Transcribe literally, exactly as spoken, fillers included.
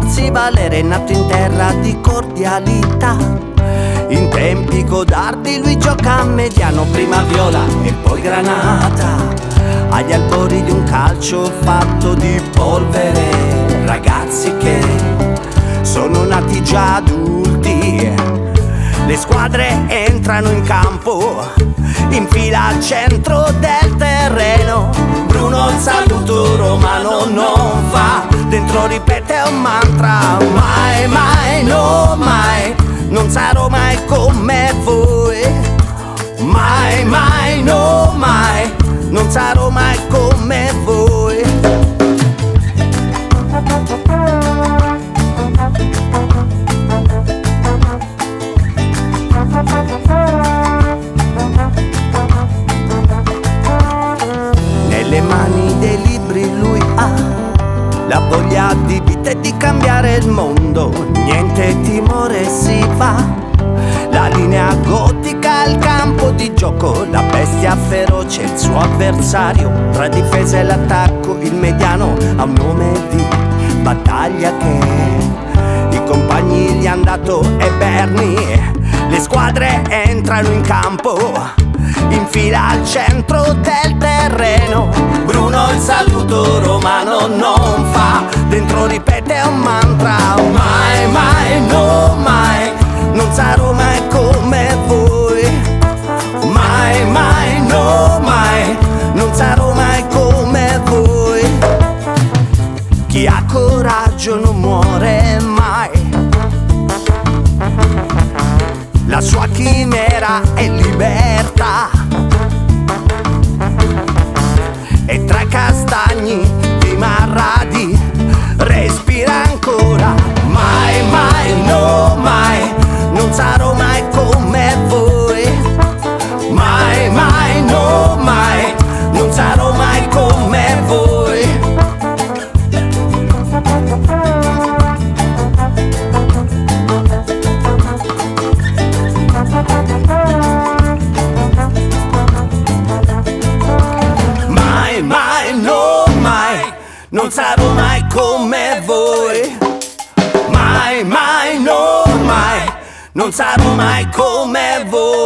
farsi valere, è nato in terra di cordialità. In tempi codardi lui gioca a mediano, prima viola e poi granata, agli albori di un calcio fatto di polvere. Ragazzi che sono nati già adulti, le squadre entrano in campo, in fila al centro del terreno. Bruno il saluto romano non fa, dentro ripete un mantra: mai, mai, no mai, non sarò mai come voi. Mai, mai, no mai, non sarò mai come voi. Nelle mani dei libri lui ha la voglia di vita e di cambiare il mondo, niente timore si va. La linea gotica al campo di gioco, la bestia feroce, il suo avversario. Tra difesa e l'attacco il mediano ha un nome di battaglia che i compagni gli han dato e Bernie. Le squadre entrano in campo, in fila al centro del terreno. Bruno il saluto romano non fa, dentro ripete un mantra: mai, mai, no mai, non sarò mai come voi. Mai, mai, no mai, non sarò mai come voi. Chi ha coraggio non muore mai, la sua chimera è libertà. E tra castagni di Marradi respira ancora: mai, mai, no mai, non sarò mai come voi. Mai, mai, no mai, non sarò mai come voi. Mai, mai, no mai, non sarò mai come voi. Mai, mai, no mai, non sarò mai come voi.